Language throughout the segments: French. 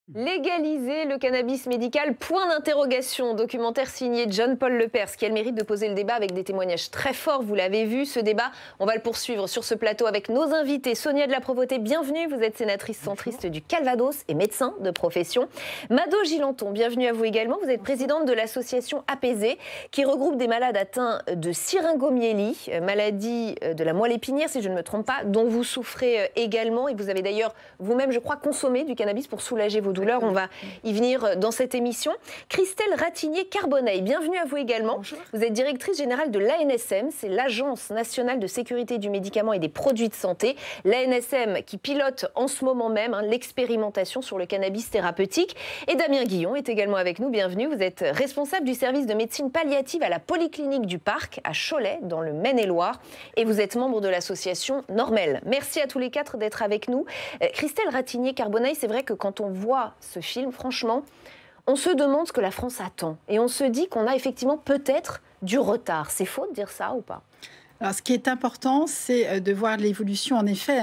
Légaliser le cannabis médical, point d'interrogation. Documentaire signé John-Paul Lepers, qui a le mérite de poser le débat avec des témoignages très forts. Vous l'avez vu, ce débat, on va le poursuivre sur ce plateau avec nos invités. Sonia de la Provoté, bienvenue. Vous êtes sénatrice centriste du Calvados et médecin de profession. Mado Gilanton, bienvenue à vous également. Vous êtes présidente de l'association Apaisé, qui regroupe des malades atteints de syringomyélie, maladie de la moelle épinière, si je ne me trompe pas, dont vous souffrez également. Et vous avez d'ailleurs vous-même, je crois, consommé du cannabis pour soulager vos douleurs. On va y venir dans cette émission. Christelle Ratignier-Carbonneil, bienvenue à vous également. Bonjour. Vous êtes directrice générale de l'ANSM, c'est l'Agence nationale de sécurité du médicament et des produits de santé. L'ANSM qui pilote en ce moment même l'expérimentation sur le cannabis thérapeutique. Et Damien Guillon est également avec nous, bienvenue. Vous êtes responsable du service de médecine palliative à la Polyclinique du Parc à Cholet, dans le Maine-et-Loire. Et vous êtes membre de l'association Normel. Merci à tous les quatre d'être avec nous. Christelle Ratignier-Carbonneil, c'est vrai que quand on voit ce film, franchement, on se demande ce que la France attend. Et on se dit qu'on a effectivement peut-être du retard. C'est faux de dire ça ou pas ? Alors, ce qui est important, c'est de voir l'évolution. En effet,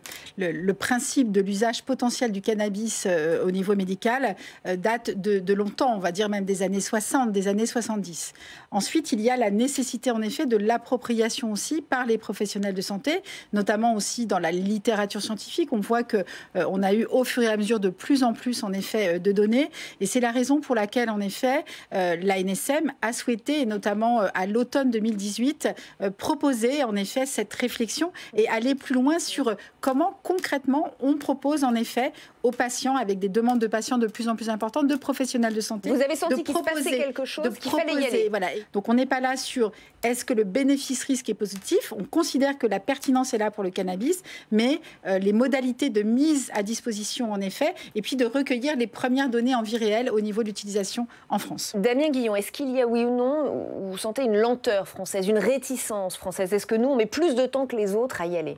le principe de l'usage potentiel du cannabis au niveau médical date de longtemps, on va dire même des années 60, des années 70. Ensuite, il y a la nécessité, en effet, de l'appropriation aussi par les professionnels de santé, notamment aussi dans la littérature scientifique. On voit qu'on a eu au fur et à mesure de plus en plus, en effet, de données. Et c'est la raison pour laquelle, en effet, l'ANSM a souhaité, et notamment à l'automne 2018, proposer en effet cette réflexion et aller plus loin sur comment concrètement on propose en effet aux patients, avec des demandes de patients de plus en plus importantes, de professionnels de santé. Vous avez senti qu'il se passait quelque chose, qu'il fallait y aller. Voilà. Donc on n'est pas là sur est-ce que le bénéfice-risque est positif. On considère que la pertinence est là pour le cannabis, mais les modalités de mise à disposition en effet, et puis de recueillir les premières données en vie réelle au niveau de l'utilisation en France. Damien Guillon, est-ce qu'il y a oui ou non, vous sentez une lenteur française, une réticence française? Est-ce que nous on met plus de temps que les autres à y aller?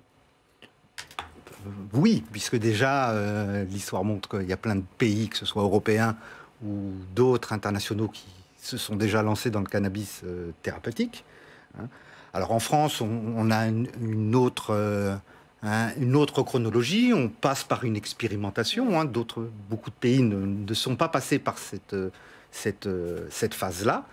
Oui, puisque déjà, l'histoire montre qu'il y a plein de pays, que ce soit européens ou d'autres internationaux, qui se sont déjà lancés dans le cannabis thérapeutique. Alors en France, on a une autre chronologie, on passe par une expérimentation. Beaucoup de pays ne sont pas passés par cette phase-là.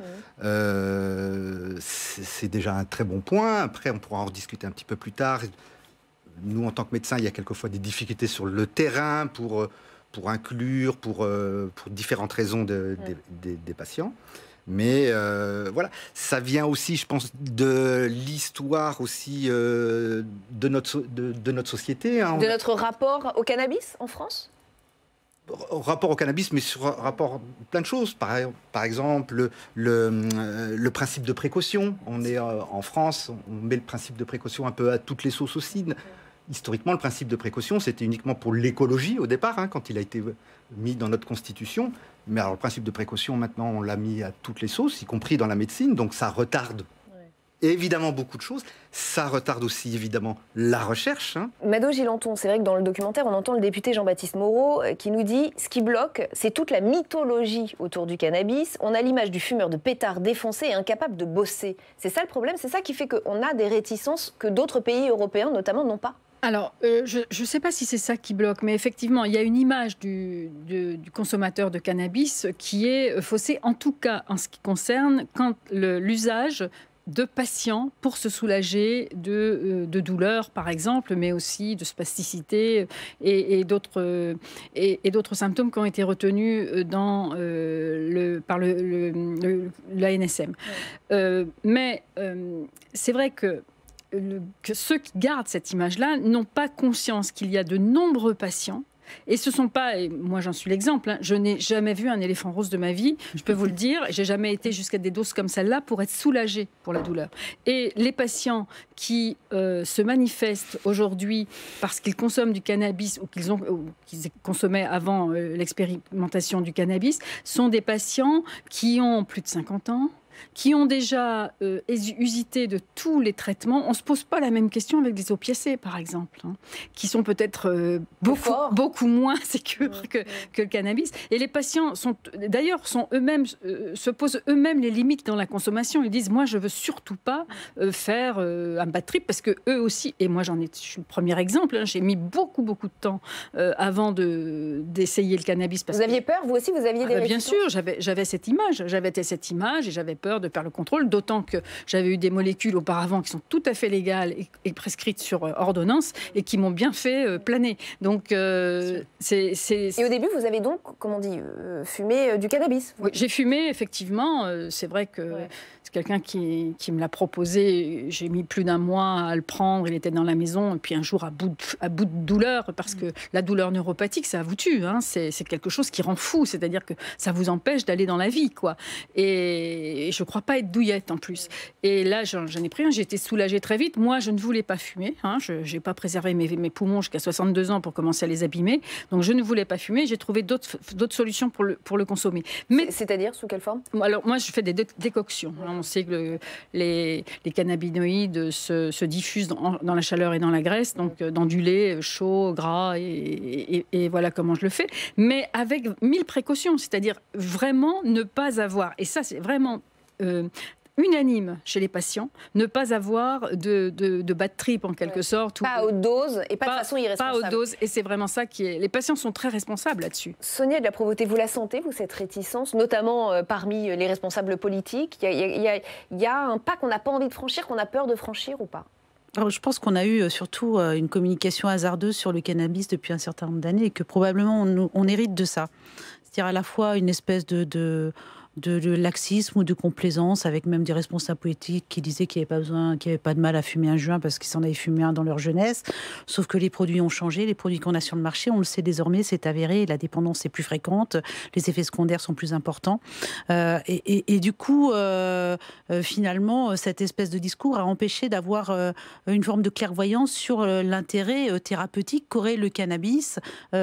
C'est déjà un très bon point. Après, on pourra en rediscuter un petit peu plus tard. Nous, en tant que médecins, il y a quelquefois des difficultés sur le terrain pour inclure, pour différentes raisons des patients. Mais voilà, ça vient aussi, je pense, de l'histoire aussi de notre société. De notre rapport au cannabis en France ? Rapport au cannabis, mais sur rapport à plein de choses. Par exemple, le principe de précaution. On est en France, on met le principe de précaution un peu à toutes les sauces aussi. Historiquement, le principe de précaution, c'était uniquement pour l'écologie au départ, quand il a été mis dans notre Constitution. Mais alors, le principe de précaution, maintenant, on l'a mis à toutes les sauces, y compris dans la médecine. Donc, ça retarde évidemment beaucoup de choses. Ça retarde aussi, évidemment, la recherche. Mado Gilanton, c'est vrai que dans le documentaire, on entend le député Jean-Baptiste Moreau qui nous dit « Ce qui bloque, c'est toute la mythologie autour du cannabis. On a l'image du fumeur de pétard défoncé et incapable de bosser. » C'est ça le problème, c'est ça qui fait qu'on a des réticences que d'autres pays européens, notamment, n'ont pas. Alors, je ne sais pas si c'est ça qui bloque, mais effectivement, il y a une image du consommateur de cannabis qui est faussée, en tout cas en ce qui concerne l'usage de patients pour se soulager de douleurs, par exemple, mais aussi de spasticité et d'autres symptômes qui ont été retenus par l'ANSM. Mais c'est vrai que ceux qui gardent cette image-là n'ont pas conscience qu'il y a de nombreux patients. Et ce sont pas, et moi j'en suis l'exemple, je n'ai jamais vu un éléphant rose de ma vie, je peux vous le dire, j'ai jamais été jusqu'à des doses comme celle-là pour être soulagée pour la douleur. Et les patients qui se manifestent aujourd'hui parce qu'ils consomment du cannabis ou qu'ils consommaient avant l'expérimentation du cannabis sont des patients qui ont plus de 50 ans, qui ont déjà usité de tous les traitements. On ne se pose pas la même question avec des opiacés, par exemple, hein, qui sont peut-être beaucoup moins sécures que le cannabis. Et les patients d'ailleurs eux-mêmes se posent eux-mêmes les limites dans la consommation. Ils disent, moi, je veux surtout pas faire un bad trip, parce que eux aussi, et moi je suis le premier exemple, hein, j'ai mis beaucoup de temps avant d'essayer le cannabis. Vous aviez peur, vous aussi, vous aviez des bien sûr, j'avais cette image, et j'avais peur de perdre le contrôle, d'autant que j'avais eu des molécules auparavant qui sont tout à fait légales et prescrites sur ordonnance et qui m'ont bien fait planer. Donc, Et au début, vous avez donc, comme on dit, fumé du cannabis. Oui, j'ai fumé, effectivement. C'est vrai que c'est quelqu'un qui me l'a proposé. J'ai mis plus d'1 mois à le prendre. Il était dans la maison. Et puis un jour, à bout de douleur, parce que la douleur neuropathique, ça vous tue. Hein. C'est quelque chose qui rend fou. C'est-à-dire que ça vous empêche d'aller dans la vie, quoi. Et je ne crois pas être douillette, en plus. Et là, j'en ai pris un. J'ai été soulagée très vite. Moi, je ne voulais pas fumer. Hein. Je n'ai pas préservé mes poumons jusqu'à 62 ans pour commencer à les abîmer. Donc, je ne voulais pas fumer. J'ai trouvé d'autres solutions pour le consommer. Mais c'est-à-dire, sous quelle forme? Alors, moi, je fais des décoctions. On sait que les cannabinoïdes se diffusent dans la chaleur et dans la graisse, donc dans du lait chaud, gras, et voilà comment je le fais. Mais avec 1000 précautions, c'est-à-dire vraiment ne pas avoir, et ça, c'est vraiment unanime chez les patients, ne pas avoir de bad trip en quelque sorte. Pas à haute dose et pas de façon irresponsable. Pas à haute dose, et c'est vraiment ça qui est... Les patients sont très responsables là-dessus. Sonia de la Provoté, vous la sentez, vous, cette réticence, notamment parmi les responsables politiques? Il y a un pas qu'on n'a pas envie de franchir, qu'on a peur de franchir ou pas? Alors, je pense qu'on a eu surtout une communication hasardeuse sur le cannabis depuis un certain nombre d'années, et que probablement on hérite de ça. C'est-à-dire à la fois une espèce de laxisme ou de complaisance, avec même des responsables politiques qui disaient qu'il n'y avait pas de mal à fumer un joint parce qu'ils s'en avaient fumé un dans leur jeunesse. Sauf que les produits ont changé, les produits qu'on a sur le marché, on le sait désormais, c'est avéré, la dépendance est plus fréquente, les effets secondaires sont plus importants. Et du coup, finalement, cette espèce de discours a empêché d'avoir une forme de clairvoyance sur l'intérêt thérapeutique qu'aurait le cannabis.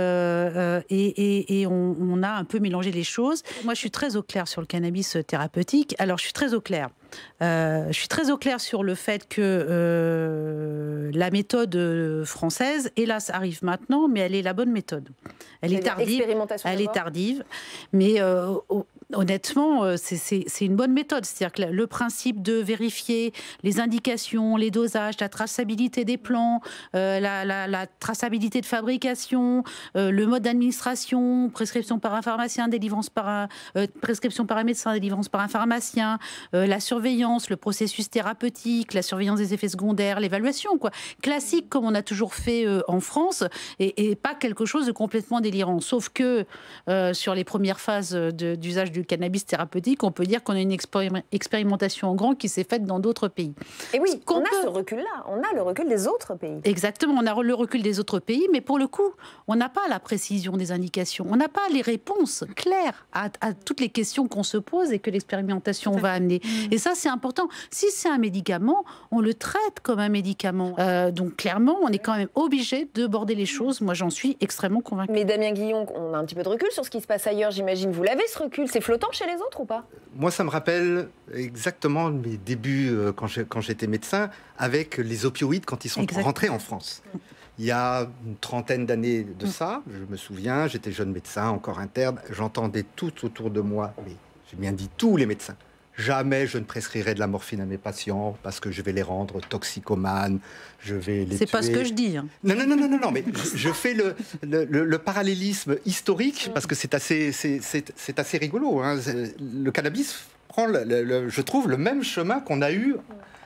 Et on a un peu mélangé les choses. Moi, je suis très au clair sur le cannabis thérapeutique. Alors, je suis très au clair. Je suis très au clair sur le fait que la méthode française, hélas, arrive maintenant, mais elle est la bonne méthode. Elle est tardive, mais honnêtement, c'est une bonne méthode. C'est-à-dire que le principe de vérifier les indications, les dosages, la traçabilité des plants, la traçabilité de fabrication, le mode d'administration, prescription par un pharmacien, prescription par un médecin, délivrance par un pharmacien, la surveillance, le processus thérapeutique, la surveillance des effets secondaires, l'évaluation, quoi. Classique comme on a toujours fait en France, et pas quelque chose de complètement délirant. Sauf que sur les premières phases d'usage du cannabis thérapeutique, on peut dire qu'on a une expérimentation en grand qui s'est faite dans d'autres pays. Et oui, on a ce recul-là, on a le recul des autres pays. Exactement, on a le recul des autres pays, mais pour le coup, on n'a pas la précision des indications, on n'a pas les réponses claires à toutes les questions qu'on se pose et que l'expérimentation va amener. Et ça, c'est important. Si c'est un médicament, on le traite comme un médicament. Donc clairement, on est quand même obligé de border les choses. Moi, j'en suis extrêmement convaincue. Mais Damien Guillon, on a un petit peu de recul sur ce qui se passe ailleurs, j'imagine. Vous l'avez, ce recul? C'est flottant chez les autres ou pas? Moi, ça me rappelle exactement mes débuts quand j'étais médecin avec les opioïdes quand ils sont rentrés en France. Il y a une trentaine d'années de ça, je me souviens, j'étais jeune médecin, encore interne, j'entendais tout autour de moi, mais j'ai bien dit tous les médecins. Jamais je ne prescrirai de la morphine à mes patients parce que je vais les rendre toxicomanes, je vais les tuer. C'est pas ce que je dis. Hein. Non, mais je fais le parallélisme historique parce que c'est assez rigolo. Hein. Le cannabis prend, je trouve, le même chemin qu'on a eu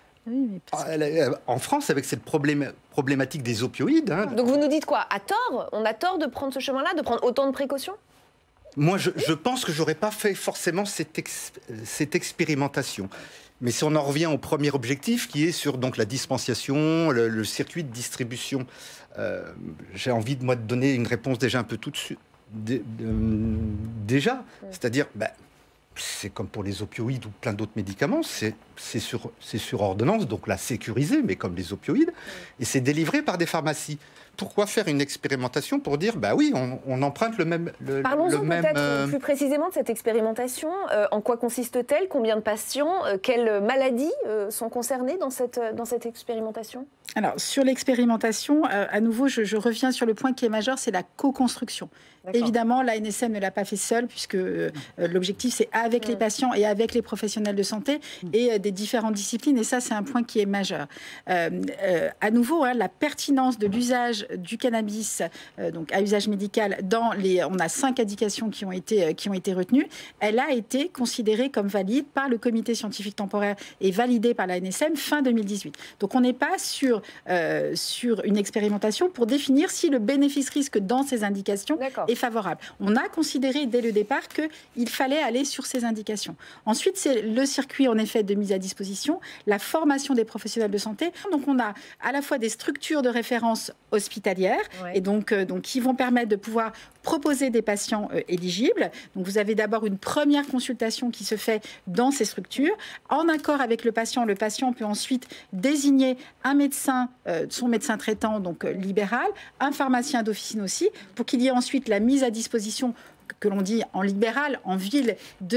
en France avec cette problématique des opioïdes. Hein. Donc vous nous dites quoi? À tort? On a tort de prendre ce chemin-là, de prendre autant de précautions? Moi, je pense que j'aurais pas fait forcément cette expérimentation. Mais si on en revient au premier objectif, qui est sur donc la dispensation, le circuit de distribution, j'ai envie de donner une réponse déjà un peu tout de suite. Déjà, c'est-à-dire, c'est comme pour les opioïdes ou plein d'autres médicaments, c'est sur ordonnance, donc là sécurisé, mais comme les opioïdes, et c'est délivré par des pharmacies. Pourquoi faire une expérimentation pour dire, bah oui, on emprunte le même... Parlons-en peut-être plus précisément de cette expérimentation. En quoi consiste-t-elle? Combien de patients? Quelles maladies sont concernées dans cette expérimentation? Alors, sur l'expérimentation, à nouveau, je reviens sur le point qui est majeur, c'est la co-construction. Évidemment, l'ANSM ne l'a pas fait seule, puisque l'objectif, c'est avec les patients et avec les professionnels de santé et des différentes disciplines. Et ça, c'est un point qui est majeur. À nouveau, la pertinence de l'usage du cannabis, donc à usage médical, on a 5 indications qui ont été retenues. Elle a été considérée comme valide par le comité scientifique temporaire et validée par l'ANSM fin 2018. Donc, on n'est pas sur une expérimentation pour définir si le bénéfice-risque dans ces indications est favorable. On a considéré dès le départ qu'il fallait aller sur ces indications. Ensuite, c'est le circuit en effet de mise à disposition, la formation des professionnels de santé. Donc, on a à la fois des structures de référence hospitalières et donc qui vont permettre de pouvoir proposer des patients éligibles. Donc, vous avez d'abord une première consultation qui se fait dans ces structures. En accord avec le patient peut ensuite désigner un médecin, son médecin traitant, donc libéral, un pharmacien d'officine aussi, pour qu'il y ait ensuite la mise à disposition que l'on dit en libéral, en ville,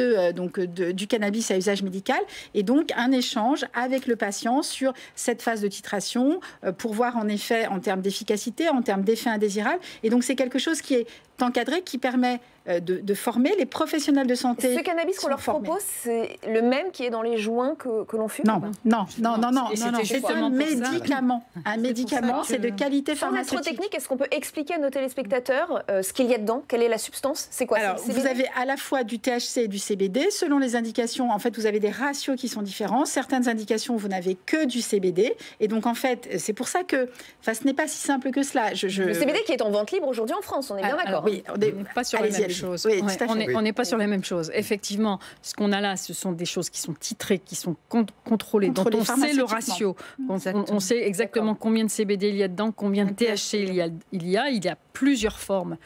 du cannabis à usage médical, et donc un échange avec le patient sur cette phase de titration pour voir en effet en termes d'efficacité, en termes d'effets indésirables. Et donc c'est quelque chose qui est encadré, qui permet de former les professionnels de santé. Ce cannabis qu'on leur propose, c'est le même qui est dans les joints que l'on fume? Non. C'est un médicament. Un médicament, c'est de qualité pharmaceutique. Sans être trop technique, est-ce qu'on peut expliquer à nos téléspectateurs ce qu'il y a dedans? Quelle est la substance? C'est quoi? Alors, vous avez à la fois du THC et du CBD. Selon les indications, en fait, vous avez des ratios qui sont différents. Certaines indications, vous n'avez que du CBD. Et donc, en fait, c'est pour ça que ce n'est pas si simple que cela. Le CBD qui est en vente libre aujourd'hui en France, on est bien d'accord. Oui, on n'est pas sur la même chose. Oui, on n'est pas sur la même chose. Effectivement, ce qu'on a là, ce sont des choses qui sont titrées, qui sont contrôlées, dont on sait le ratio. On sait exactement combien de CBD il y a dedans, combien de THC il y a plusieurs formes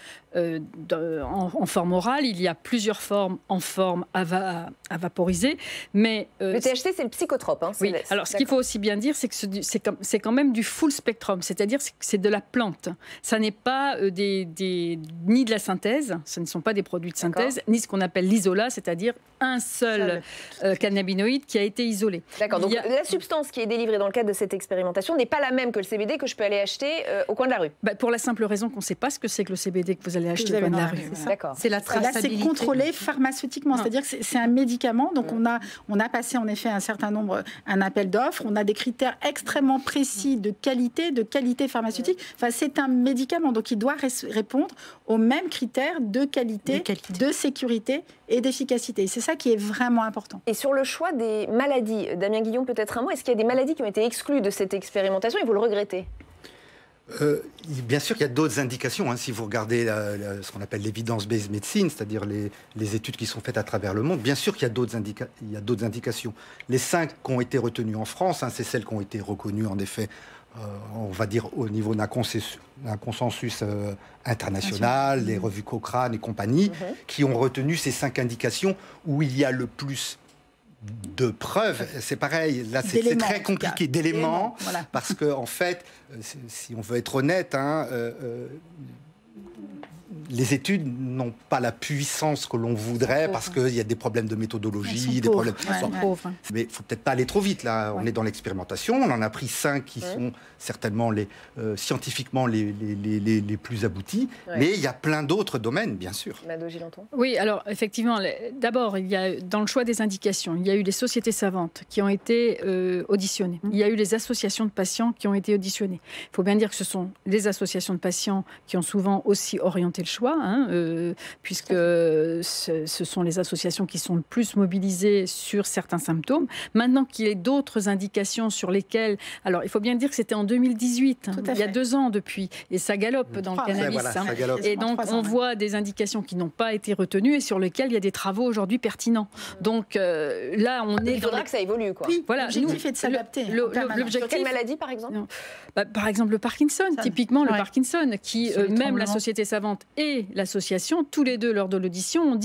en forme orale, il y a plusieurs formes en forme à vaporiser. Mais, le THC, c'est le psychotrope. Oui. Alors, ce qu'il faut aussi bien dire, c'est que c'est quand même du full spectrum, c'est-à-dire que c'est de la plante. Ça n'est pas ni de la synthèse, ce ne sont pas des produits de synthèse, ni ce qu'on appelle l'isolat, c'est-à-dire un seul cannabinoïde qui a été isolé. D'accord, donc la substance qui est délivrée dans le cadre de cette expérimentation n'est pas la même que le CBD que je peux aller acheter au coin de la rue. Pour la simple raison qu'on ne sait pas ce que c'est que le CBD que vous allez acheter au coin de la rue. D'accord. C'est la traçabilité. Là, c'est contrôlé pharmaceutiquement, c'est-à-dire que c'est un médicament. Donc, on a passé en effet un appel d'offres. On a des critères extrêmement précis de qualité pharmaceutique. Enfin, c'est un médicament, donc il doit répondre aux mêmes critères de qualité, de sécurité et d'efficacité. C'est ça qui est vraiment important. Et sur le choix des maladies, Damien Guillon, peut-être un mot, est-ce qu'il y a des maladies qui ont été exclues de cette expérimentation et vous le regrettez? Bien sûr qu'il y a d'autres indications. Si vous regardez ce qu'on appelle l'evidence-based medicine, c'est-à-dire les études qui sont faites à travers le monde, bien sûr qu'il y a d'autres indications. Les 5 qui ont été retenues en France, c'est celles qui ont été reconnues en effet, on va dire au niveau d'un consensus international, les revues Cochrane et compagnie, qui ont retenu ces 5 indications où il y a le plus de preuves. C'est pareil, là c'est très compliqué, d'éléments, parce que en fait, si on veut être honnête, les études n'ont pas la puissance que l'on voudrait parce qu'il y a des problèmes de méthodologie, des problèmes. Mais il ne faut peut-être pas aller trop vite. Là, on est dans l'expérimentation. On en a pris 5 qui sont certainement scientifiquement les plus aboutis. Mais il y a plein d'autres domaines, bien sûr. Mado Gilenton. Oui, alors effectivement, d'abord, il y a dans le choix des indications, il y a eu les sociétés savantes qui ont été auditionnées. Il y a eu les associations de patients qui ont été auditionnées. Il faut bien dire que ce sont les associations de patients qui ont souvent aussi orienté le choix, puisque ce sont les associations qui sont le plus mobilisées sur certains symptômes. Maintenant qu'il y ait d'autres indications sur lesquelles... Alors, il faut bien dire que c'était en 2018, il y a 2 ans depuis, et ça galope dans le cannabis. Ça galope. Et donc, on voit des indications qui n'ont pas été retenues et sur lesquelles il y a des travaux aujourd'hui pertinents. Donc, là, on est... Il faudra que ça évolue, quoi. Oui, voilà, l'objectif est de s'adapter. Sur quelle maladie, par exemple? Par exemple, le Parkinson, typiquement le Parkinson, qui, même la Société savante et l'association, tous les deux lors de l'audition, ont dit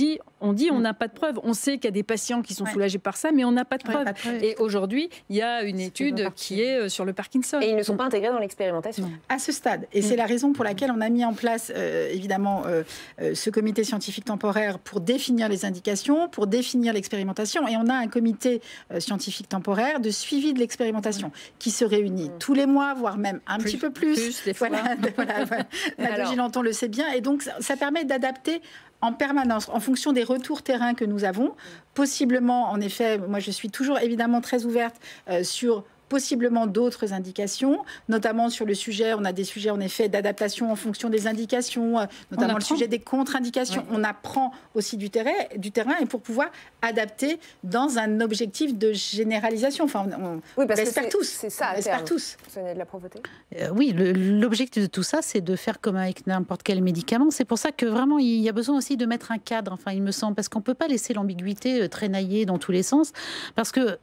On dit on n'a pas de preuves. On sait qu'il y a des patients qui sont soulagés par ça, mais on n'a pas de preuves. Et aujourd'hui, il y a une étude qui est sur le Parkinson. Et ils ne sont pas intégrés dans l'expérimentation. À ce stade. Et c'est la raison pour laquelle on a mis en place, évidemment, ce comité scientifique temporaire pour définir les indications, pour définir l'expérimentation. Et on a un comité scientifique temporaire de suivi de l'expérimentation qui se réunit tous les mois, voire même un petit peu plus. Des fois. Voilà. Madame Gilanton le sait bien. Et donc, ça permet d'adapter en permanence, en fonction des retours terrain que nous avons. Possiblement, en effet, moi je suis toujours évidemment très ouverte sur possiblement d'autres indications, notamment sur le sujet, on a des sujets en effet d'adaptation en fonction des indications, notamment le sujet des contre-indications. Ouais. On apprend aussi du terrain et pour pouvoir adapter dans un objectif de généralisation. Enfin, on l'espère tous. C'est ça, on l'espère tous. Sonia de la Provoté. Oui, l'objectif de tout ça, c'est de faire comme avec n'importe quel médicament. C'est pour ça que vraiment, il y a besoin aussi de mettre un cadre, enfin, il me semble, parce qu'on ne peut pas laisser l'ambiguïté traînailler dans tous les sens, parce que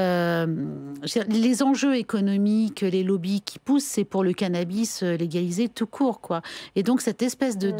les enjeux économiques, les lobbies qui poussent, c'est pour le cannabis légalisé tout court, quoi. Et donc cette espèce de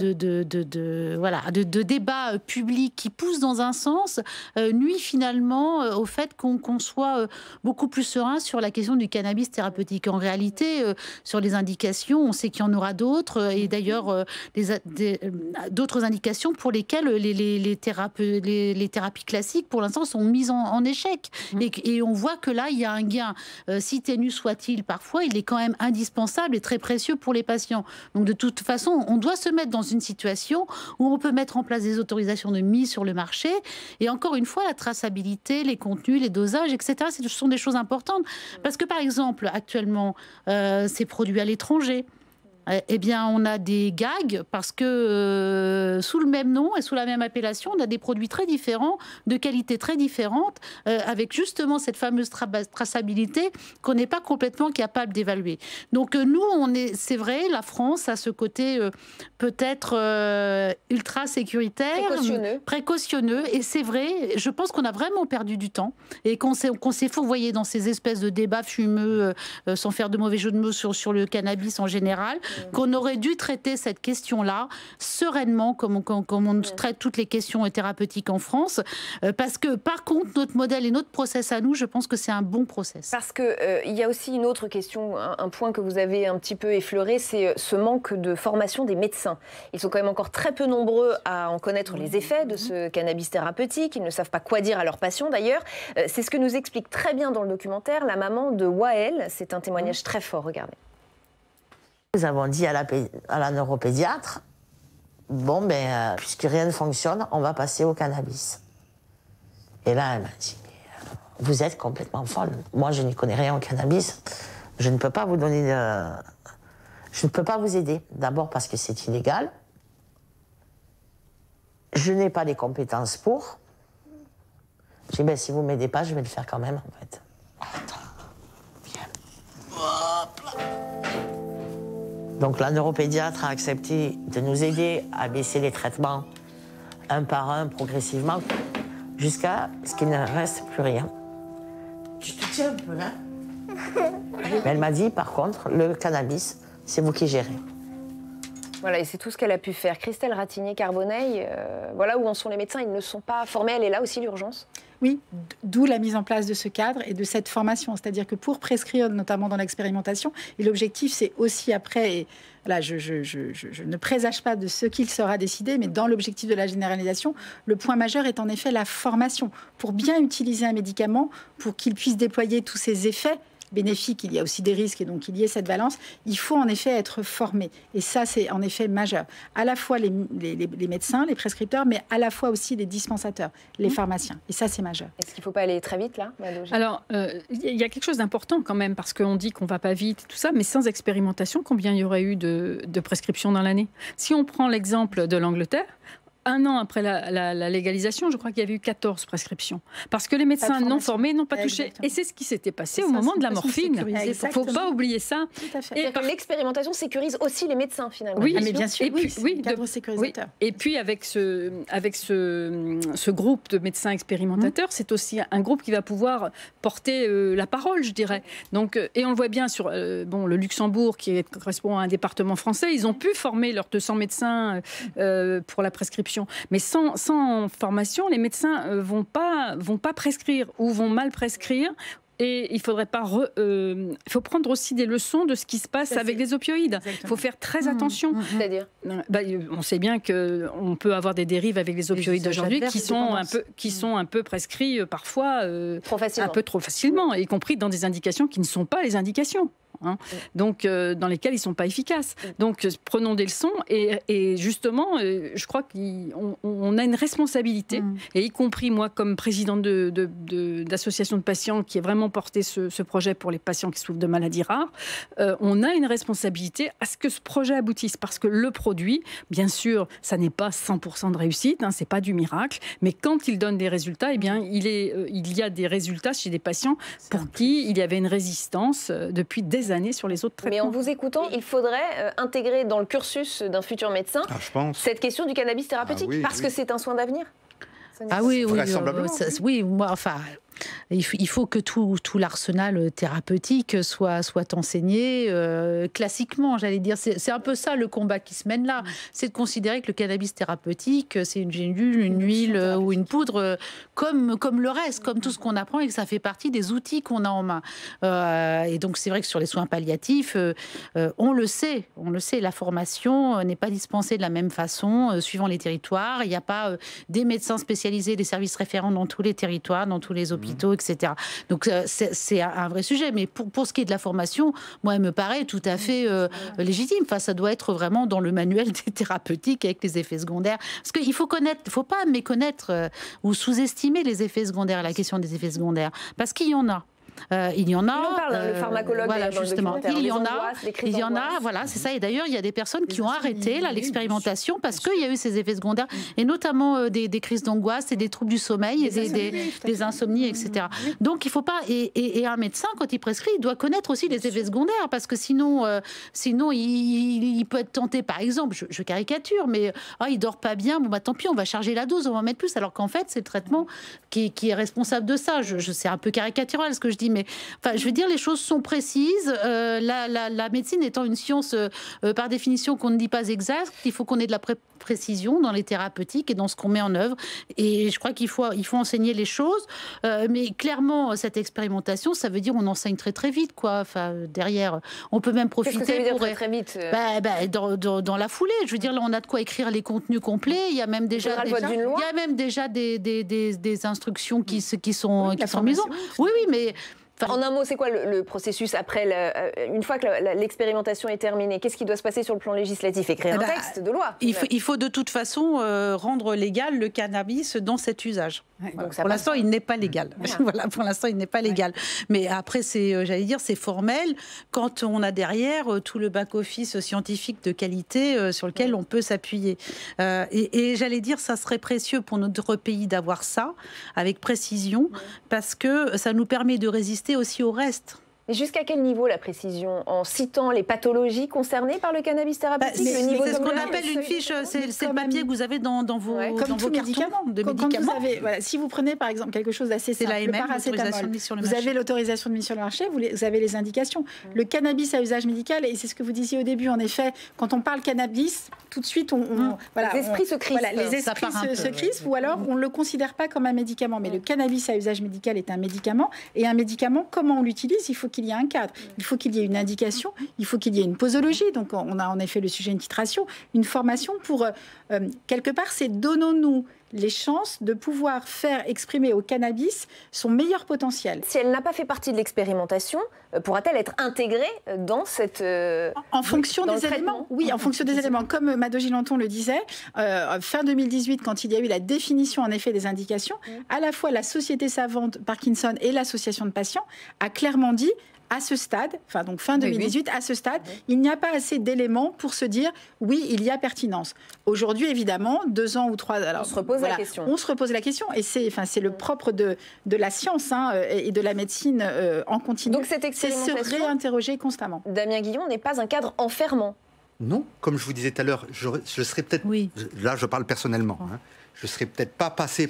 débat public qui pousse dans un sens nuit finalement au fait qu'on soit beaucoup plus serein sur la question du cannabis thérapeutique. En réalité, sur les indications, on sait qu'il y en aura d'autres, et d'ailleurs d'autres indications pour lesquelles les thérapies classiques, pour l'instant, sont mises en échec. Et on voit que là, il y a un gain. Si ténu soit-il parfois, il est quand même indispensable et très précieux pour les patients. Donc de toute façon, on doit se mettre dans une situation où on peut mettre en place des autorisations de mise sur le marché. Et encore une fois, la traçabilité, les contenus, les dosages, etc., ce sont des choses importantes. Parce que par exemple, actuellement, c'est produit à l'étranger. Eh bien, on a des gags parce que sous le même nom et sous la même appellation, on a des produits très différents, de qualité très différente, avec justement cette fameuse traçabilité qu'on n'est pas complètement capable d'évaluer. Donc nous, c'est vrai, la France a ce côté peut-être ultra sécuritaire, précautionneux, et c'est vrai. Je pense qu'on a vraiment perdu du temps et qu'on s'est fourvoyé dans ces espèces de débats fumeux, sans faire de mauvais jeu de mots sur le cannabis en général. Qu'on aurait dû traiter cette question-là sereinement, comme on traite toutes les questions thérapeutiques en France, parce que par contre, notre modèle et notre process à nous, je pense que c'est un bon process. Parce qu'il y a aussi une autre question, un point que vous avez un petit peu effleuré, c'est ce manque de formation des médecins. Ils sont quand même encore très peu nombreux à en connaître les effets de ce cannabis thérapeutique, ils ne savent pas quoi dire à leurs patients d'ailleurs. C'est ce que nous explique très bien dans le documentaire la maman de Wael, c'est un témoignage très fort, regardez. Nous avons dit à la neuropédiatre, bon, puisque rien ne fonctionne, on va passer au cannabis. Et là, elle m'a dit, vous êtes complètement folle. Moi, je n'y connais rien au cannabis. Je ne peux pas vous donner je ne peux pas vous aider. D'abord parce que c'est illégal. Je n'ai pas les compétences pour. J'ai dit, si vous ne m'aidez pas, je vais le faire quand même, en fait. Attends, viens. Hop là. Donc la neuropédiatre a accepté de nous aider à baisser les traitements un par un, progressivement, jusqu'à ce qu'il ne reste plus rien. Tu te tiens un peu là. Mais elle m'a dit, par contre, le cannabis, c'est vous qui gérez. Voilà, et c'est tout ce qu'elle a pu faire. Christelle Ratignier-Carbonneil, voilà où en sont les médecins, ils ne sont pas formés. Elle est là aussi, l'urgence ? Oui, d'où la mise en place de ce cadre et de cette formation. C'est-à-dire que pour prescrire, notamment dans l'expérimentation, et l'objectif, c'est aussi après, et là, je ne présage pas de ce qu'il sera décidé, mais dans l'objectif de la généralisation, le point majeur est en effet la formation. Pour bien utiliser un médicament, pour qu'il puisse déployer tous ses effets bénéfiques, il y a aussi des risques, et donc il y a cette balance, il faut en effet être formé. Et ça, c'est en effet majeur. À la fois les médecins, les prescripteurs, mais à la fois aussi les dispensateurs, les pharmaciens. Et ça, c'est majeur. Est-ce qu'il ne faut pas aller très vite, là, Mado ? Alors, il y a quelque chose d'important quand même, parce qu'on dit qu'on ne va pas vite, tout ça, mais sans expérimentation, combien il y aurait eu de prescriptions dans l'année ? Si on prend l'exemple de l'Angleterre, 1 an après la légalisation, je crois qu'il y avait eu 14 prescriptions. Parce que les médecins non formés n'ont pas touché. Exactement. Et c'est ce qui s'était passé au moment de la morphine. Il ne faut pas oublier ça. Tout à fait. Et l'expérimentation sécurise aussi les médecins, finalement. Oui, mais bien sûr, et puis, cadre sécurisateur. Oui. Et puis avec ce groupe de médecins expérimentateurs, c'est aussi un groupe qui va pouvoir porter la parole, je dirais. Donc, et on le voit bien sur le Luxembourg, qui correspond à un département français, ils ont pu former leurs 200 médecins pour la prescription prescription. Mais sans formation, les médecins vont pas prescrire ou vont mal prescrire. Et il faudrait pas. Il faut prendre aussi des leçons de ce qui se passe avec les opioïdes. Il faut faire très attention. C'est-à-dire, on sait bien qu'on peut avoir des dérives avec les opioïdes d'aujourd'hui qui sont un peu prescrits parfois un peu trop facilement, y compris dans des indications qui ne sont pas les indications. Donc, dans lesquels ils ne sont pas efficaces. Donc, prenons des leçons et justement, je crois qu'on a une responsabilité, et y compris moi, comme présidente d'association de patients qui a vraiment porté ce projet pour les patients qui souffrent de maladies rares, on a une responsabilité à ce que ce projet aboutisse, parce que le produit, bien sûr, ça n'est pas 100% de réussite, ce n'est pas du miracle, mais quand il donne des résultats, eh bien, il y a des résultats chez des patients pour qui il y avait une résistance depuis des années sur les autres traitements. Mais en vous écoutant, il faudrait intégrer dans le cursus d'un futur médecin cette question du cannabis thérapeutique, parce que c'est un soin d'avenir. Oui, moi, enfin... Il faut que tout l'arsenal thérapeutique soit enseigné classiquement, j'allais dire. C'est un peu ça le combat qui se mène là. C'est de considérer que le cannabis thérapeutique, c'est une gélule, une huile ou une poudre, comme le reste, comme tout ce qu'on apprend, et que ça fait partie des outils qu'on a en main. Et donc c'est vrai que sur les soins palliatifs, on le sait, la formation n'est pas dispensée de la même façon suivant les territoires. Il n'y a pas des médecins spécialisés, des services référents dans tous les territoires, dans tous les hôpitaux, etc. Donc c'est un vrai sujet. Mais pour ce qui est de la formation, moi, elle me paraît tout à fait légitime. Enfin, ça doit être vraiment dans le manuel des thérapeutiques avec les effets secondaires. Parce qu'il faut pas méconnaître ou sous-estimer les effets secondaires, la question des effets secondaires. Parce qu'il y en a. Il y en a. On parle, le pharmacologue. Voilà, justement. Il y en a. Voilà, c'est ça. Et d'ailleurs, il y a des personnes qui ont arrêté l'expérimentation parce qu'il y a eu ces effets secondaires, et notamment des crises d'angoisse et des troubles du sommeil, des insomnies, etc. Donc, il faut pas. Et un médecin, quand il prescrit, il doit connaître aussi les effets secondaires, parce que sinon, il peut être tenté. Par exemple, je caricature, mais il dort pas bien. Bon, tant pis, on va charger la dose, on va en mettre plus. Alors qu'en fait, c'est le traitement qui est responsable de ça. C'est un peu caricatural ce que je dis. Mais enfin, je veux dire, les choses sont précises. La médecine étant une science, par définition, qu'on ne dit pas exacte, il faut qu'on ait de la précision dans les thérapeutiques et dans ce qu'on met en œuvre. Et je crois qu'il faut enseigner les choses. Mais clairement, cette expérimentation, ça veut dire on enseigne très très vite, quoi. Enfin, derrière, on peut même profiter. Qu'est-ce que ça veut dire très très vite dans la foulée. Je veux dire, là, on a de quoi écrire les contenus complets. Il y a même déjà des instructions qui sont mises en. Oui, mais. En un mot, c'est quoi le processus après, une fois que l'expérimentation est terminée? Qu'est-ce qui doit se passer sur le plan législatif? Écrire un texte de loi. Il faut de toute façon rendre légal le cannabis dans cet usage. Donc, pour l'instant, il n'est pas légal. Voilà, pour l'instant, il n'est pas légal. Mais après, c'est formel quand on a derrière tout le back-office scientifique de qualité sur lequel on peut s'appuyer. Et j'allais dire, ça serait précieux pour notre pays d'avoir ça avec précision, parce que ça nous permet de résister aussi au reste. Et jusqu'à quel niveau la précision? En citant les pathologies concernées par le cannabis thérapeutique? C'est ce qu'on appelle une fiche, c'est le papier que vous avez dans vos cartons de médicaments. Si vous prenez par exemple quelque chose d'assez simple, le paracétamol, vous avez l'autorisation de mise sur le marché, vous avez les indications. Le cannabis à usage médical, et c'est ce que vous disiez au début, en effet, quand on parle cannabis, tout de suite, les esprits se crispent. Les esprits se crispent, ou alors on ne le considère pas comme un médicament. Mais le cannabis à usage médical est un médicament, et un médicament, comment on l'utilise? Il faut qu'il y ait un cadre, il faut qu'il y ait une indication, il faut qu'il y ait une posologie. Donc on a en effet le sujet, une titration, une formation pour, quelque part, c'est donnons-nous les chances de pouvoir faire exprimer au cannabis son meilleur potentiel. Si elle n'a pas fait partie de l'expérimentation, pourra-t-elle être intégrée dans cette... En fonction des éléments. Oui, en fonction des éléments. Comme Mado Gilanton le disait, fin 2018, quand il y a eu la définition en effet des indications, à la fois la Société savante Parkinson et l'association de patients a clairement dit, à ce stade, enfin donc fin 2018, à ce stade, il n'y a pas assez d'éléments pour se dire oui, il y a pertinence. Aujourd'hui, évidemment, 2 ans ou 3... Alors, on se repose la question. On se repose la question, et c'est le propre de la science et de la médecine en continu. Donc cette expérimentation, c'est se réinterroger constamment. Damien Guillon, n'est pas un cadre enfermant. Non, comme je vous disais tout à l'heure, je serais peut-être... Là, je parle personnellement. Je ne serais peut-être pas passé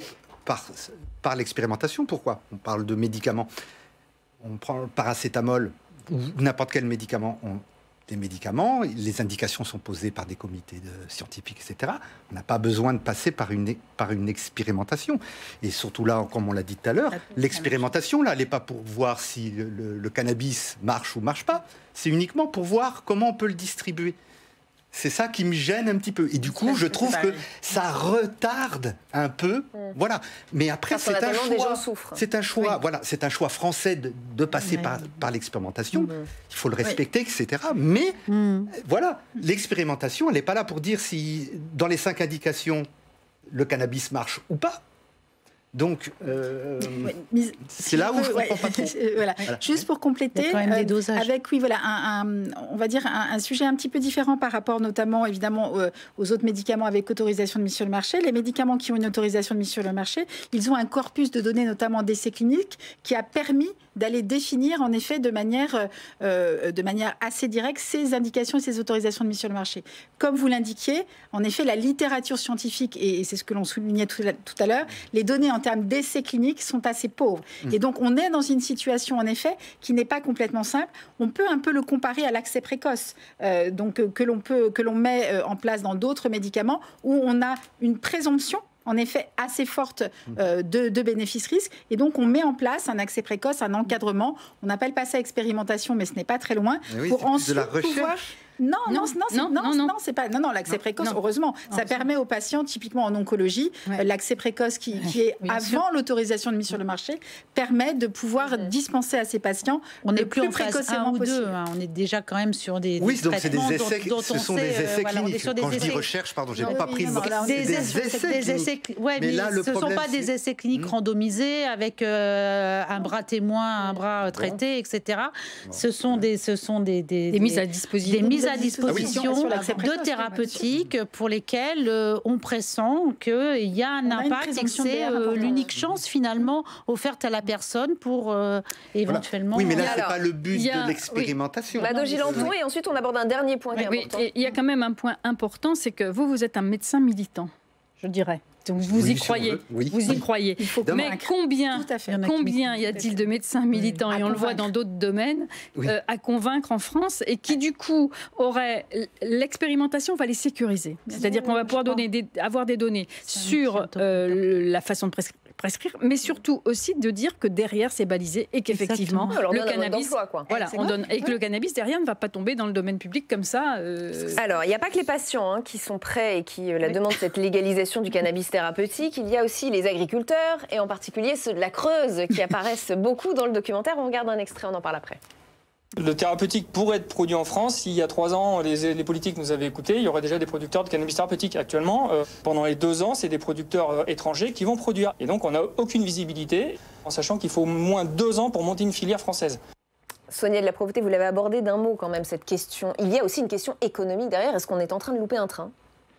par l'expérimentation. Pourquoi? On parle de médicaments. On prend le paracétamol ou n'importe quel médicament. des médicaments, les indications sont posées par des comités scientifiques, etc. On n'a pas besoin de passer par une expérimentation. Et surtout là, comme on l'a dit tout à l'heure, l'expérimentation, là, elle n'est pas pour voir si le cannabis marche ou marche pas. C'est uniquement pour voir comment on peut le distribuer. C'est ça qui me gêne un petit peu. Et du coup, je trouve que ça retarde un peu. Voilà. Mais après, c'est un choix. C'est un choix. Oui. Voilà, c'est un choix français de passer par l'expérimentation. Il faut le respecter, etc. Mais voilà, l'expérimentation, elle n'est pas là pour dire si, dans les 5 indications, le cannabis marche ou pas. Donc, c'est là où je comprends pas trop. Voilà. Juste pour compléter, avec on va dire un sujet un petit peu différent par rapport notamment évidemment aux autres médicaments avec autorisation de mise sur le marché. Les médicaments qui ont une autorisation de mise sur le marché, ils ont un corpus de données, notamment d'essais cliniques, qui a permis d'aller définir en effet de manière assez directe ces indications et ces autorisations de mise sur le marché. Comme vous l'indiquiez, en effet, la littérature scientifique, et c'est ce que l'on soulignait tout à l'heure, les données en termes d'essais cliniques sont assez pauvres. Et donc, on est dans une situation, en effet, qui n'est pas complètement simple. On peut un peu le comparer à l'accès précoce, que l'on met en place dans d'autres médicaments, où on a une présomption en effet assez forte de bénéfices-risques. Et donc, on met en place un accès précoce, un encadrement. On n'appelle pas ça expérimentation, mais ce n'est pas très loin. Oui, pour ensuite de la recherche. pouvoir... Non, c'est pas. Non, l'accès précoce, heureusement, ça permet aux patients, typiquement en oncologie, l'accès précoce qui est avant l'autorisation de mise sur le marché, permet de pouvoir dispenser à ces patients. On n'est plus en phase 1 ou 2, on est déjà quand même sur des donc c'est des essais, ce sont des essais cliniques. Quand je dis recherche, pardon, j'ai pas pris le mot. Des essais cliniques. Mais là, ce ne sont pas des essais cliniques randomisés avec un bras témoin, un bras traité, etc. Ce sont des mises à disposition. De thérapeutiques pour lesquelles on pressent qu'il y a un impact et que c'est l'unique chance finalement offerte à la personne pour éventuellement... Oui, mais là, ce n'est pas le but de l'expérimentation. Mado Gilanton, et ensuite on aborde un dernier point qui est important. Il y a quand même un point important, c'est que vous êtes un médecin militant, je dirais. Donc vous y croyez, vous y croyez. Mais combien y a-t-il de médecins militants, et on le voit dans d'autres domaines, à convaincre en France, et qui du coup auraient l'expérimentation va les sécuriser. C'est-à-dire qu'on va pouvoir avoir des données sur la façon de prescrire, mais surtout aussi de dire que derrière c'est balisé et qu'effectivement le cannabis, et que le cannabis derrière ne va pas tomber dans le domaine public comme ça. Alors il n'y a pas que les patients qui sont prêts et qui demandent cette légalisation du cannabis thérapeutique, il y a aussi les agriculteurs et en particulier ceux de la Creuse qui apparaissent beaucoup dans le documentaire. On regarde un extrait, on en parle après. Le thérapeutique pourrait être produit en France. Si il y a 3 ans, les politiques nous avaient écoutés, il y aurait déjà des producteurs de cannabis thérapeutique. Actuellement, pendant les 2 ans, c'est des producteurs étrangers qui vont produire. Et donc, on n'a aucune visibilité, en sachant qu'il faut au moins 2 ans pour monter une filière française. Sonia de la Provoté, vous l'avez abordé d'un mot quand même, cette question. Il y a aussi une question économique derrière. Est-ce qu'on est en train de louper un train ?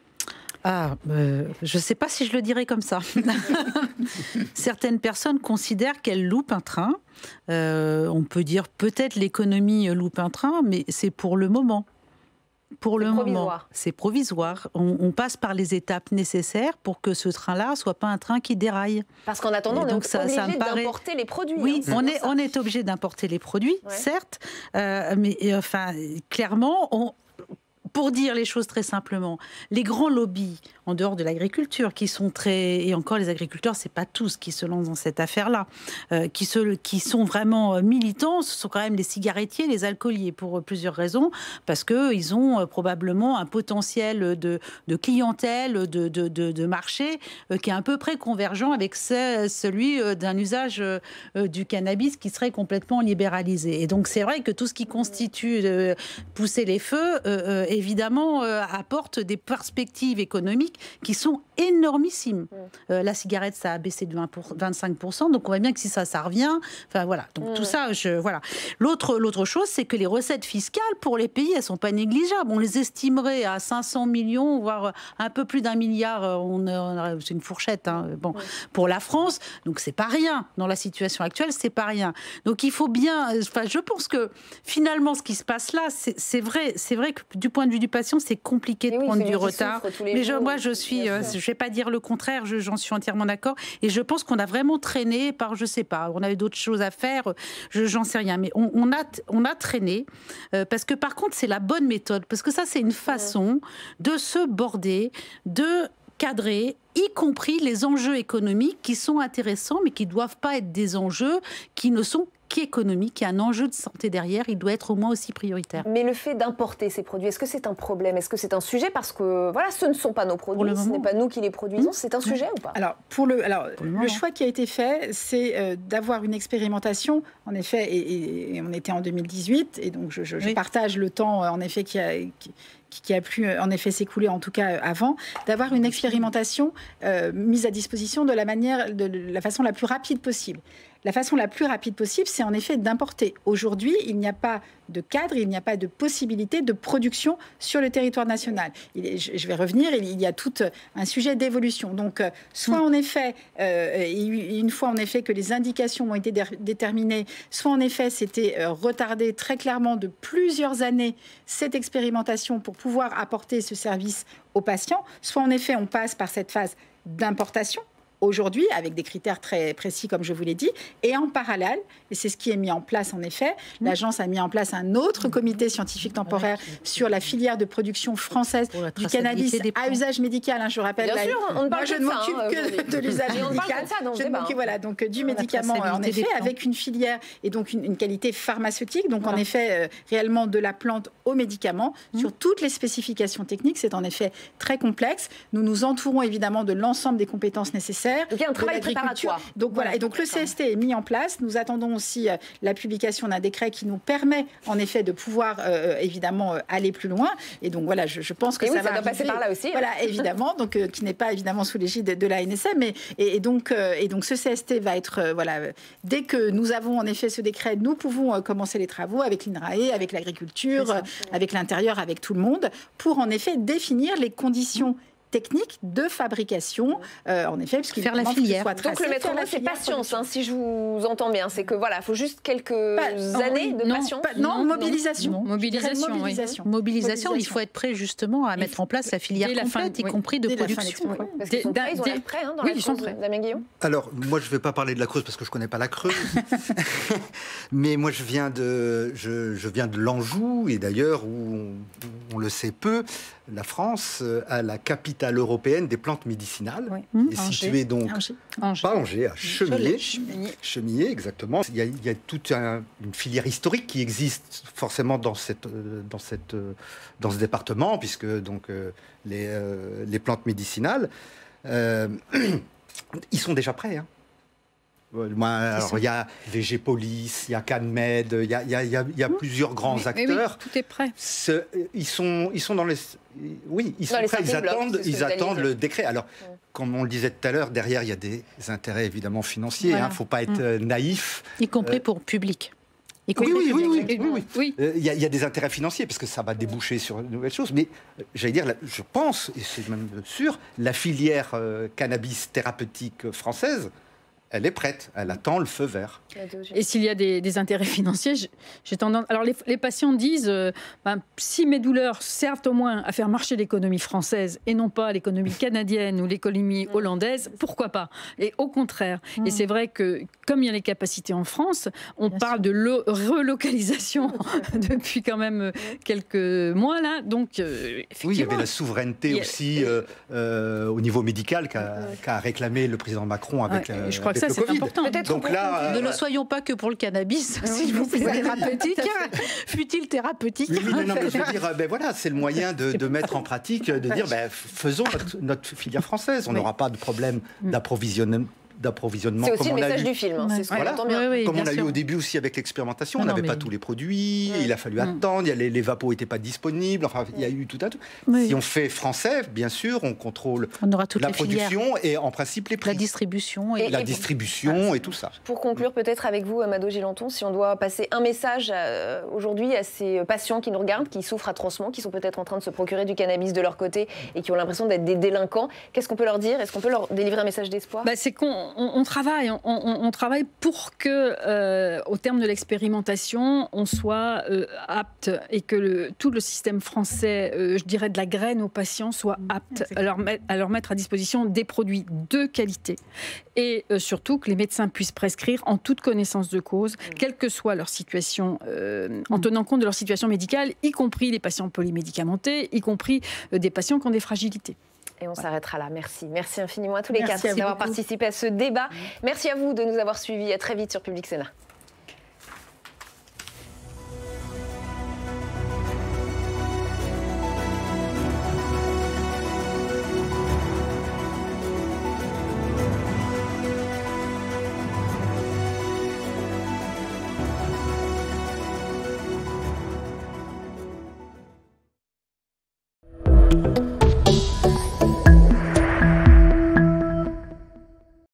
Je ne sais pas si je le dirais comme ça. Certaines personnes considèrent qu'elles loupent un train. On peut dire peut-être l'économie loupe un train, mais c'est pour le moment. Pour le moment, c'est provisoire. On passe par les étapes nécessaires pour que ce train-là soit pas un train qui déraille. Parce qu'en attendant, on est obligé d'importer les produits. Oui, on est obligé d'importer les produits, certes, mais clairement, pour dire les choses très simplement, les grands lobbies, en dehors de l'agriculture, qui sont et encore les agriculteurs, c'est pas tous qui se lancent dans cette affaire-là, qui sont vraiment militants, ce sont quand même les cigarettiers, les alcooliers, pour plusieurs raisons, parce qu'ils ont probablement un potentiel de clientèle, de marché, qui est à peu près convergent avec celui d'un usage du cannabis qui serait complètement libéralisé. Et donc c'est vrai que tout ce qui constitue pousser les feux, évidemment, apporte des perspectives économiques qui sont énormissimes. La cigarette, ça a baissé de 25%, donc on voit bien que si ça revient. Enfin voilà. Donc tout ça, voilà. L'autre chose, c'est que les recettes fiscales pour les pays, elles sont pas négligeables. On les estimerait à 500 millions, voire un peu plus d'1 milliard. C'est une fourchette, pour la France. Donc c'est pas rien. Dans la situation actuelle, c'est pas rien. Donc il faut bien. Je pense que finalement, ce qui se passe là, c'est vrai que du point de vue vue du patient, c'est compliqué de prendre du retard. Mais moi, je ne vais pas dire le contraire, j'en suis entièrement d'accord. Et je pense qu'on a vraiment traîné par, je ne sais pas, on avait d'autres choses à faire, j'en sais rien. Mais on a traîné, parce que par contre, c'est la bonne méthode. Parce que ça, c'est une façon de se border, de cadrer, y compris les enjeux économiques qui sont intéressants, mais qui ne doivent pas être des enjeux qui ne sont qu'économiques. Il y a un enjeu de santé derrière, il doit être au moins aussi prioritaire. Mais le fait d'importer ces produits, est-ce que c'est un problème? Est-ce que c'est un sujet? Parce que voilà, ce ne sont pas nos produits, ce n'est pas nous qui les produisons. C'est un sujet ou pas? Alors, le choix qui a été fait, c'est d'avoir une expérimentation, en effet, et on était en 2018, et donc je partage le temps, en effet, qui a pu en effet s'écouler, en tout cas avant, d'avoir une expérimentation mise à disposition de la façon la plus rapide possible. La façon la plus rapide possible, c'est en effet d'importer. Aujourd'hui, il n'y a pas de cadre, il n'y a pas de possibilité de production sur le territoire national. Je vais revenir, il y a tout un sujet d'évolution. Donc, soit en effet, une fois en effet que les indications ont été déterminées, soit en effet c'était retardé très clairement de plusieurs années cette expérimentation pour pouvoir apporter ce service aux patients, soit en effet on passe par cette phase d'importation, aujourd'hui, avec des critères très précis, comme je vous l'ai dit, et en parallèle, et c'est ce qui est mis en place en effet, l'agence a mis en place un autre comité scientifique temporaire sur la filière de production française du cannabis à usage médical. Je rappelle, bien sûr, on ne parle je ne m'occupe que de l'usage médical. Je m'occupe donc du médicament, en effet, avec une filière et donc une qualité pharmaceutique, donc en effet, réellement de la plante au médicament, sur toutes les spécifications techniques. C'est en effet très complexe. Nous nous entourons évidemment de l'ensemble des compétences nécessaires. Donc il y a un travail préparatoire. Donc voilà, et donc le CST est mis en place. Nous attendons aussi la publication d'un décret qui nous permet en effet de pouvoir évidemment aller plus loin. Et donc voilà, je pense que ça va doit passer par là aussi. Voilà, évidemment, donc qui n'est pas évidemment sous l'égide de la NSM. Et donc ce CST va être voilà, dès que nous avons en effet ce décret, nous pouvons commencer les travaux avec l'INRAE, avec l'agriculture, avec l'intérieur, avec tout le monde, pour en effet définir les conditions technique de fabrication, en effet, parce qu'il faire la filière. Donc le maître mot, c'est patience, si je vous entends bien. C'est que voilà, il faut juste quelques années de patience. Mobilisation. Mobilisation. Il faut être prêt justement à mettre en place la filière complète, y compris de production. Parce qu'ils sont prêts, ils ont l'air prêts dans la Creuse, Damien Guillaume. Alors, moi, je ne vais pas parler de la Creuse parce que je ne connais pas la Creuse. Mais moi, je viens de l'Anjou, et d'ailleurs, où on le sait peu, la France a la capitale européenne des plantes médicinales, qui est située donc pas Angers, à Chemillé, exactement. Il y a toute une filière historique qui existe forcément dans ce département, puisque donc les plantes médicinales, ils sont déjà prêts. Alors, il y a VG-Police, il y a CanMed, il y a plusieurs grands acteurs. Oui, tout est prêt. Ils sont dans les... Oui, ils sont prêts, ils attendent le décret. Alors, comme on le disait tout à l'heure, derrière, il y a des intérêts évidemment financiers. Il ne faut pas être naïf. Y compris pour public. Oui. Il y a des intérêts financiers, parce que ça va déboucher sur de nouvelles choses. Mais j'allais dire, je pense, et c'est même sûr, la filière cannabis thérapeutique française, elle est prête, elle attend le feu vert. Et s'il y a des intérêts financiers, j'ai tendance... Alors les patients disent, si mes douleurs servent au moins à faire marcher l'économie française et non pas l'économie canadienne ou l'économie hollandaise, pourquoi pas? Et au contraire. Et c'est vrai que comme il y a les capacités en France, on parle de relocalisation depuis quand même quelques mois là. Donc effectivement, oui, il y avait la souveraineté aussi au niveau médical qu'a réclamé le président Macron avec je crois que ça, c'est important. Donc là, ne le soyons pas que pour le cannabis, s'il vous plaît. Thérapeutique, fut-il thérapeutique. Oui, non, mais je veux dire, voilà, c'est le moyen de mettre en pratique, de dire, faisons notre filière française. On n'aura pas de problème d'approvisionnement. C'est aussi le message du film, c'est ce qu'on entend bien. Comme on a eu au début aussi avec l'expérimentation, on n'avait pas tous les produits, il a fallu attendre, les vapos n'étaient pas disponibles, enfin il y a eu tout un truc. Si on fait français, bien sûr, on contrôle la production et en principe les prix. La distribution. Et tout ça. Pour conclure peut-être avec vous, Mado Gilanton, si on doit passer un message aujourd'hui à ces patients qui nous regardent, qui souffrent atrocement, qui sont peut-être en train de se procurer du cannabis de leur côté et qui ont l'impression d'être des délinquants, qu'est-ce qu'on peut leur dire? Est-ce qu'on peut leur délivrer un message d'espoir? C'est qu'on on travaille pour que, au terme de l'expérimentation, on soit apte et que tout le système français, je dirais de la graine aux patients, soit apte à leur mettre à disposition des produits de qualité et surtout que les médecins puissent prescrire en toute connaissance de cause, quelle que soit leur situation, en tenant compte de leur situation médicale, y compris les patients polymédicamentés, y compris des patients qui ont des fragilités. Et on s'arrêtera là. Merci. Merci infiniment à tous les quatre d'avoir participé à ce débat. Merci à vous de nous avoir suivis. À très vite sur Public Sénat.